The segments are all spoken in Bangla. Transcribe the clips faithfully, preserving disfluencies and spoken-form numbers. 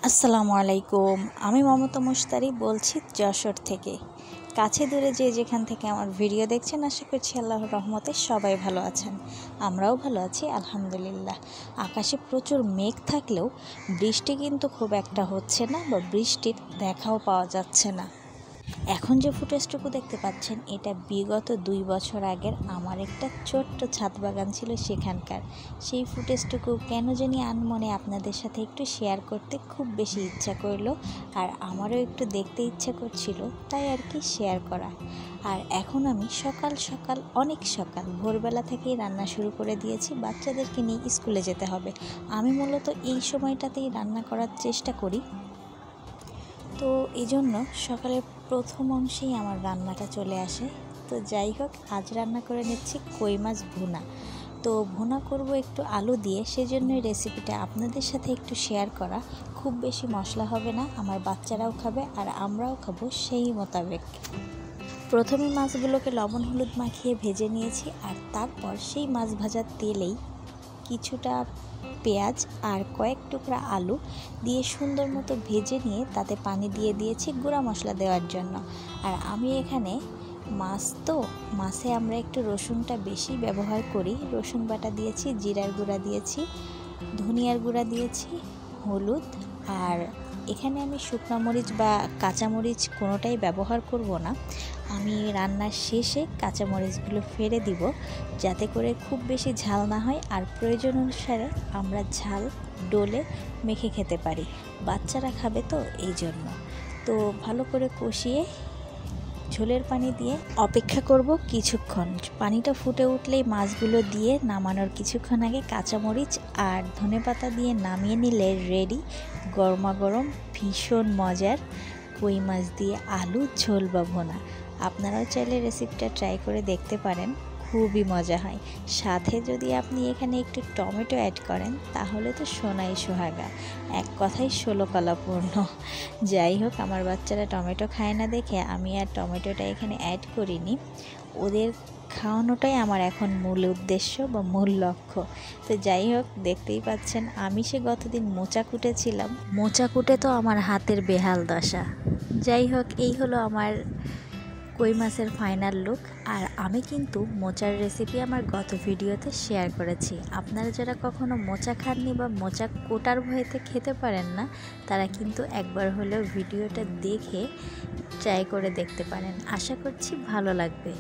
আসসালামু আলাইকুম। আমি মমতা মুশতারি বলছি যশোর থেকে। কাছে দূরে যে যেখান থেকে আমার ভিডিও দেখছেন, আশা করছি আল্লাহর রহমতে সবাই ভালো আছেন। আমরাও ভালো আছি আলহামদুলিল্লাহ। আকাশে প্রচুর মেঘ থাকলেও বৃষ্টি কিন্তু খুব একটা হচ্ছে না, বা বৃষ্টির দেখাও পাওয়া যাচ্ছে না। এখন যে ফুটেজটুকু দেখতে পাচ্ছেন, এটা বিগত দুই বছর আগের আমার একটা ছোট্ট ছাদ বাগান ছিল সেখানকার। সেই ফুটেজটুকু কেন জানি আনমনে আপনাদের সাথে একটু শেয়ার করতে খুব বেশি ইচ্ছা করলো, আর আমারও একটু দেখতে ইচ্ছা করছিল, তাই আর কি শেয়ার করা। আর এখন আমি সকাল সকাল অনেক সকাল ভোরবেলা থেকেই রান্না শুরু করে দিয়েছি। বাচ্চাদেরকে নিয়ে স্কুলে যেতে হবে। আমি মূলত এই সময়টাতেই রান্না করার চেষ্টা করি, তো এই জন্য সকালের প্রথম অংশেই আমার রান্নাটা চলে আসে। তো যাই হোক, আজ রান্না করে নিচ্ছি কই মাছ ভুনা। তো ভুনা করব একটু আলু দিয়ে, সেজন্যই রেসিপিটা আপনাদের সাথে একটু শেয়ার করা। খুব বেশি মশলা হবে না, আমার বাচ্চারাও খাবে আর আমরাও খাবো সেই মোতাবেক। প্রথমে মাছগুলোকে লবণ হলুদ মাখিয়ে ভেজে নিয়েছি, আর তারপর সেই মাছ ভাজার তেলেই কিছুটা পেঁয়াজ আর কয়েক টুকরা আলু দিয়ে সুন্দর মতো ভেজে নিয়ে তাতে পানি দিয়ে দিয়েছি গুঁড়া মশলা দেওয়ার জন্য। আর আমি এখানে মাছ তো মাছে আমরা একটু রসুনটা বেশি ব্যবহার করি। রসুন বাটা দিয়েছি, জিরার গুঁড়া দিয়েছি, ধনিয়ার গুঁড়া দিয়েছি, হলুদ। আর এখানে আমি শুকনো মরিচ বা কাঁচামরিচ কোনোটাই ব্যবহার করব না। আমি রান্নার শেষে কাঁচামরিচগুলো ফেলে দিব, যাতে করে খুব বেশি ঝাল না হয়, আর প্রয়োজন অনুসারে আমরা ঝাল ডলে মেখে খেতে পারি। বাচ্চারা খাবে তো এই জন্য। তো ভালো করে কষিয়ে ঝোলের পানি দিয়ে অপেক্ষা করব কিছুক্ষণ। পানিটা ফুটে উঠলেই মাছগুলো দিয়ে নামানোর কিছুক্ষণ আগে কাঁচামরিচ আর ধনেপাতা দিয়ে নামিয়ে নিলে রেডি গরমা গরম ভীষণ মজার কই মাছ দিয়ে আলু ঝোল বা ভুনা। আপনারাও চাইলে রেসিপিটা ট্রাই করে দেখতে পারেন, খুবই মজা হয়। সাথে যদি আপনি এখানে একটু টমেটো অ্যাড করেন, তাহলে তো সোনাই সোহাগা, এক কথাই ষোলো কলাপূর্ণ। যাই হোক, আমার বাচ্চারা টমেটো খায় না দেখে আমি আর টমেটোটা এখানে অ্যাড করিনি। ওদের খাওয়ানোটাই আমার এখন মূল উদ্দেশ্য বা মূল লক্ষ্য। তো যাই হোক, দেখতেই পাচ্ছেন আমি সে গতদিন মোচা কুটেছিলাম। মোচা কুটে তো আমার হাতের বেহাল দশা। যাই হোক, এই হলো আমার কই মাছের ফাইনাল লুক। আর আমি কিন্তু মোচার রেসিপি আমার গত ভিডিওতে শেয়ার করেছি। আপনারা যারা কখনো মোচা খাননি বা মোচা কোটার ভয়েতে খেতে পারেন না, তারা কিন্তু একবার হলেও ভিডিওটা দেখে ট্রাই করে দেখতে পারেন। আশা করছি ভালো লাগবে।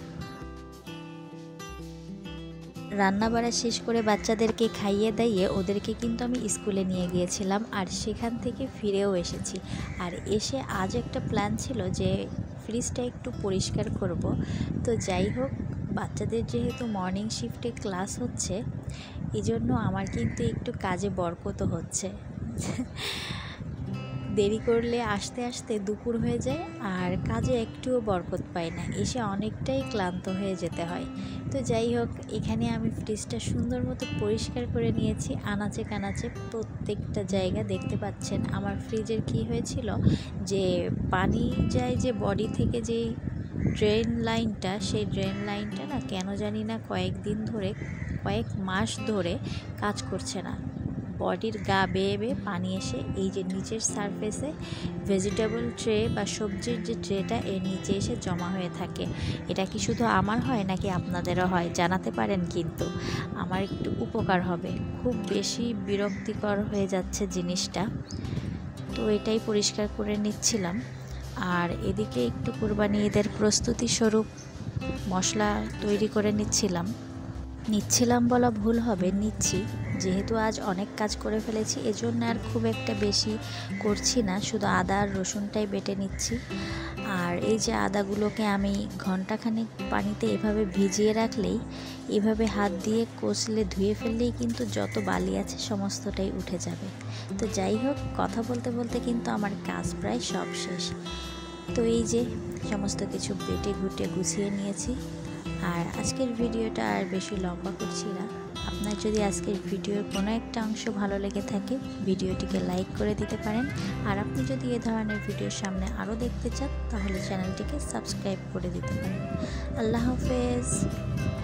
রান্না বাড়া শেষ করে বাচ্চাদেরকে খাইয়ে দাইয়ে ওদেরকে কিন্তু আমি স্কুলে নিয়ে গিয়েছিলাম, আর সেখান থেকে ফিরেও এসেছি। আর এসে আজ একটা প্ল্যান ছিল যে ফ্রিজটা একটু পরিষ্কার করব। তো যাই হোক, বাচ্চাদের যেহেতু মর্নিং শিফটে ক্লাস হচ্ছে, এজন্য আমার কিন্তু একটু কাজে বরকত হচ্ছে। দেরি করলে আসতে আসতে দুপুর হয়ে যায়, আর কাজে একটুও বরকত পাই না, এসে অনেকটাই ক্লান্ত হয়ে যেতে হয়। তো যাই হোক, এখানে আমি ফ্রিজটা সুন্দর মতো পরিষ্কার করে নিয়েছি, আনাচে কানাচে প্রত্যেকটা জায়গা। দেখতে পাচ্ছেন আমার ফ্রিজের কি হয়েছিল, যে পানি যায় যে বডি থেকে যেই ড্রেন লাইনটা, সেই ড্রেন লাইনটা না কেন জানি না কয়েকদিন ধরে, কয়েক মাস ধরে কাজ করছে না। বডির গা বেয়ে বেয়ে পানি এসে এই যে নিচের সারফেসে ভেজিটেবল ট্রে বা সবজির যে ট্রেটা, এর নিচে এসে জমা হয়ে থাকে। এটা কি শুধু আমার হয় নাকি আপনাদেরও হয় জানাতে পারেন, কিন্তু আমার একটু উপকার হবে। খুব বেশি বিরক্তিকর হয়ে যাচ্ছে জিনিসটা, তো এটাই পরিষ্কার করে নিচ্ছিলাম। আর এদিকে একটু কুরবানি ঈদের প্রস্তুতি স্বরূপ মশলা তৈরি করে নিচ্ছিলাম। নিচ্ছিলাম বলা ভুল হবে, নিচ্ছি। যেহেতু আজ অনেক কাজ করে ফেলেছি, এজন্য আর খুব একটা বেশি করছি না, শুধু আদা আর রসুনটাই বেটে নিচ্ছি। আর এই যে আদাগুলোকে আমি ঘন্টাখানেক পানিতে এভাবে ভিজিয়ে রাখলেই, এভাবে হাত দিয়ে কষলে ধুয়ে ফেললেই কিন্তু যত বালি আছে সমস্তটাই উঠে যাবে। তো যাই হোক, কথা বলতে বলতে কিন্তু আমার কাজ প্রায় সব শেষ। তো এই যে সমস্ত কিছু বেটে ঘুটে গুছিয়ে নিয়েছি। আর আজকের ভিডিওটা আর বেশি লম্বা করছি না। আপনার যদি আজকের ভিডিওর কোনো একটা অংশ ভালো লেগে থাকে, ভিডিওটিকে লাইক করে দিতে পারেন। আর আপনি যদি এ ধরনের ভিডিও সামনে আরও দেখতে চান, তাহলে চ্যানেলটিকে সাবস্ক্রাইব করে দিতে পারেন। আল্লাহ হাফেজ।